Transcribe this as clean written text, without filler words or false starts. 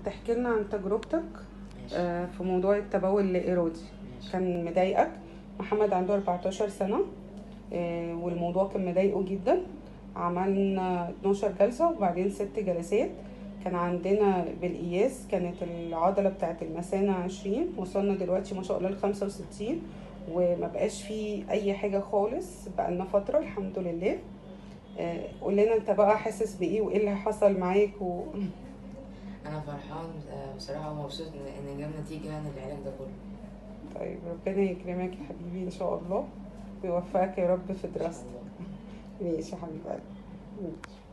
تحكي لنا عن تجربتك ماشي. في موضوع التبول اللا إرادي. ماشي. كان مضايقك؟ محمد عنده 14 سنة، والموضوع كان مضايقه جدا. عملنا 12 جلسة وبعدين 6 جلسات. كان عندنا بالقياس كانت العضلة بتاعت المثانة 20، وصلنا دلوقتي ما شاء الله ل65، وما بقاش فيه أي حاجة خالص بقالنا فترة الحمد لله. قول لنا انت بقى حاسس بإيه وإيه اللي حصل معاك انا فرحان بصراحه ومبسوط ان جاب نتيجه يعني العلاج ده كله. طيب ربنا يكرمك يا حبيبي إن شاء الله، ويوفقك يا رب في ان شاء دراستك. الله. ماشي يا حبيب قلبي. ماشي.